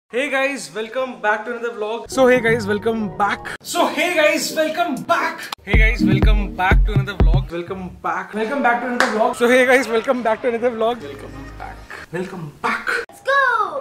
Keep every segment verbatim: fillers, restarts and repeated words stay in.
Hey guys, welcome back to another vlog. So hey guys, welcome back. So hey guys, welcome back. Hey guys, welcome back to another vlog. Welcome back. Welcome back to another vlog. So hey guys, welcome back to another vlog. Welcome back. Welcome back. Let's go.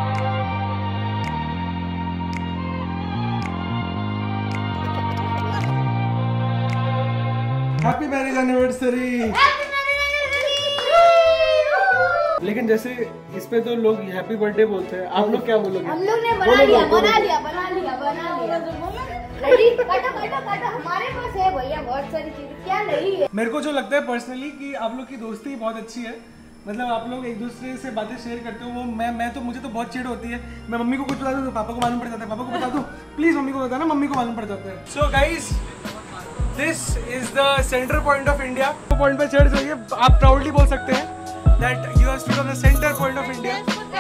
Happy marriage anniversary. Happy anniversary. लेकिन जैसे इस पे तो लोग happy birthday बोलते हैं, आप लोग क्या बोलोगे? हम लोग ने बना लिया, बना लिया, बना लिया, बना लिया। रेडी? काटो, काटो, काटो। हमारे पास है भैया बहुत सारी चीजें, क्या नहीं है? मेरे को जो लगता है पर्सनली कि आप लोग की दोस्ती बहुत अच्छी है। मतलब आप लोग एक दूसरे से बातें शेयर करते हो। वो मैं मैं तो मुझे तो बहुत चिढ़ होती है। मैं मम्मी को कुछ बता दूँ तो पापा को मालूम पड़ जाता है, पापा को बता दूँ प्लीज मम्मी को बताना, मम्मी को मालूम पड़ जाता है। So guys, this is the centre point of India. Point पे चढ़ जाइए, आप प्राउडली बोल सकते हैं that you are stood on the center point of India.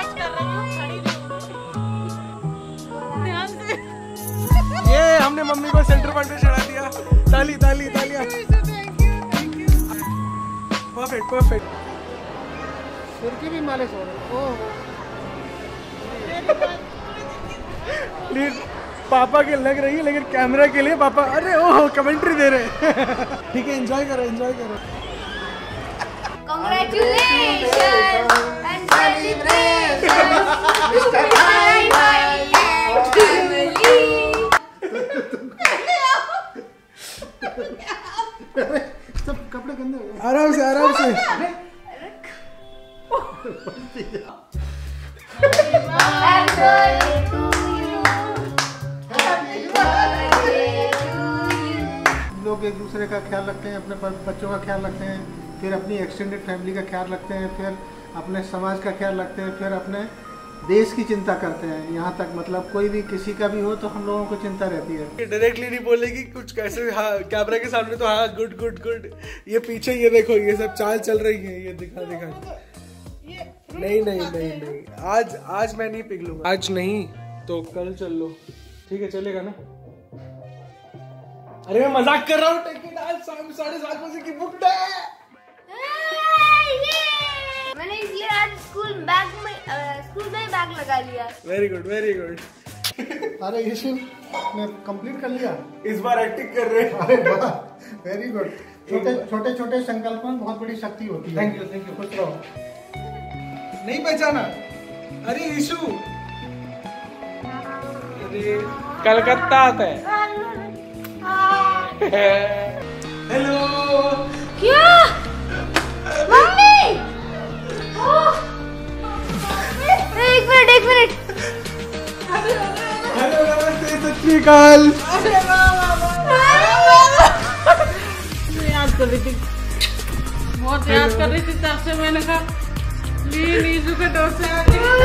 ये हमने मम्मी को सेंटर पॉइंट पे चढ़ा दिया। ताली ताली तालियां। Perfect perfect. सिर की भी मालिश हो रही है। प्लीज पापा के लग रही है, लेकिन कैमरा के लिए पापा अरे ओह कमेंट्री दे रहे हैं। ठीक है, एंजॉय करो एंजॉय करो। Congratulations and celebrations to my wife and family. सब कपड़े गंदे हो गए। आराम से आराम से। Happy birthday to you. Happy birthday to you. लोग एक दूसरे का ख्याल रखते हैं, अपने बच्चों का ख्याल रखते हैं, फिर अपनी एक्सटेंडेड फैमिली का ख्याल रखते हैं, फिर अपने समाज का ख्याल रखते हैं, फिर अपने देश की चिंता करते हैं। यहाँ तक मतलब कोई भी किसी का भी हो तो हम लोगों को चिंता रहती है। डायरेक्टली नहीं बोलेगी कुछ कैसे, हाँ कैमरा के सामने तो हाँ गुड गुड गुड। ये पीछे ये देखो, ये सब चाल चल रही है, ये दिखा दिखा। नहीं नहीं नहीं नहीं, आज आज मैं नहीं पिघलूंगा। आज नहीं तो कल चल लो, ठीक है चलेगा ना? अरे मैं मजाक कर रहा हूँ। टिकट आज साढ़े सात बजे की बुक है। मैंने इसलिए आज स्कूल बैग में स्कूल में बैग लगा लिया। Very good very good. अरे यीशु ने कंप्लीट कर लिया। इस बार एक्टिंग कर रहे हैं। अरे वाह, वेरी गुड। छोटे छोटे छोटे संकल्प में बहुत बड़ी शक्ति होती है। Thank you thank you. खुश रहो। नहीं पहचाना? अरे यीशु अरे कलकत्ता आता है। हेलो। क्या? मम्मी! एक मिनट एक मिनट। हेलो नमस्ते सत श्री अकाल। याद कर रही थी, बहुत याद कर रही थी, तब से मैंने कहा नीजू के डोर से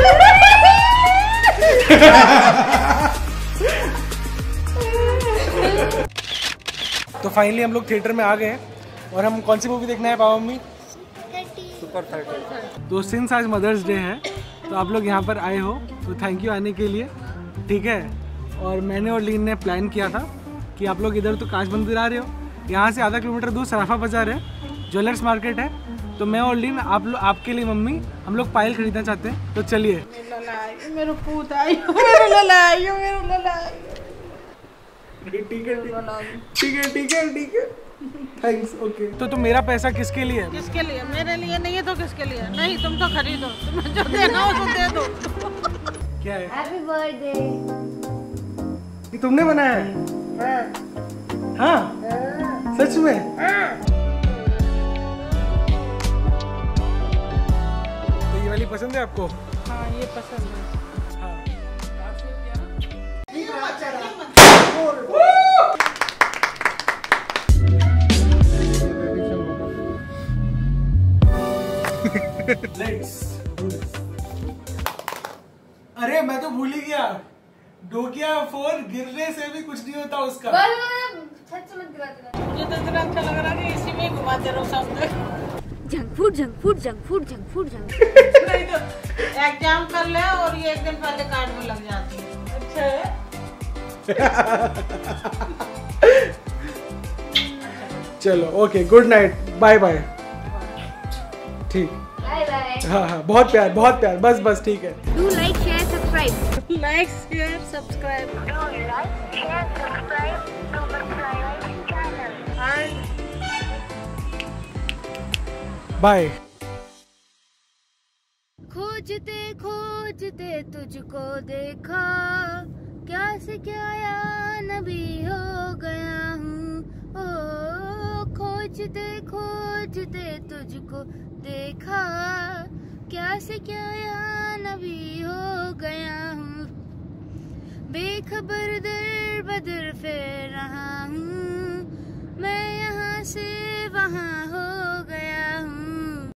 तो फाइनली हम लोग थिएटर में आ गए हैं और हम कौन सी मूवी देखना है पापा मम्मी? Super fighter. तो सिंस आज मदर्स डे है तो आप लोग यहाँ पर आए हो तो थैंक यू आने के लिए, ठीक है। और मैंने और लीन ने प्लान किया था कि आप लोग इधर तो कांच मंदिर आ रहे हो, यहाँ से आधा किलोमीटर दूर सराफा बाजार है, ज्वेलर्स मार्केट है। तो मैं और लीन आप लोग आपके लिए मम्मी हम लोग पायल खरीदना चाहते हैं, तो चलिए। मेरे पूत आई, मेरे ललाई, मेरे ललाई। ठीक है ठीक है ठीक है ठीक है थैंक्स ओके। तो तुम मेरा पैसा किसके लिए है? किसके लिए? मेरे लिए नहीं है तो किसके लिए? नहीं तुम तो खरीदो, तुम्हें जो देना हो तो दे दो। क्या है? Happy birthday. ये तुमने बनाया है? हाँ हाँ सच में? हाँ। तो ये वाली पसंद है आपको? हाँ ये पसंद है। अरे मैं तो भूल ही गया, डोकिया फोन गिरने से भी कुछ नहीं होता उसका। छत से मत गिरा देना। मुझे तो इतना अच्छा लग रहा है कि इसी में घुमाते रहो सब तक। Junk food junk food junk food junk food junk नहीं तो एग्जाम कर ले और ये एक दिन पहले कार्ड में लग जाती है। अच्छा है। चलो okay, good night, bye bye. ठीक, बाय बाय। हाँ हाँ बहुत प्यार बहुत प्यार, बस बस ठीक है। Do like share subscribe. Like share subscribe bye. खोजते खोजते तुझको देखा, क्या से क्या या नबी हो गया हूँ। ओ खोजते खोजते तुझको देखा, क्या से क्या या नबी हो गया हूँ। बेखबर दर बदर फिर रहा हूँ, मैं यहाँ से वहाँ हो